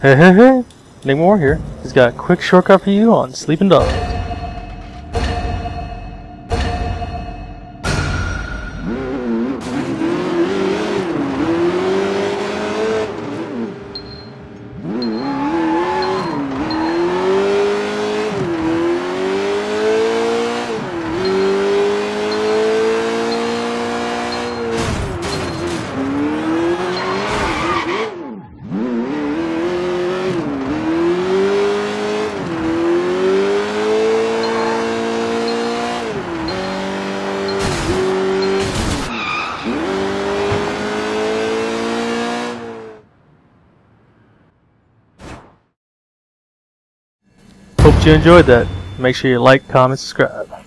Hey, hey, hey! NygmaWar here. He's got a quick shortcut for you on sleeping dogs. Hope you enjoyed that. Make sure you like, comment, subscribe.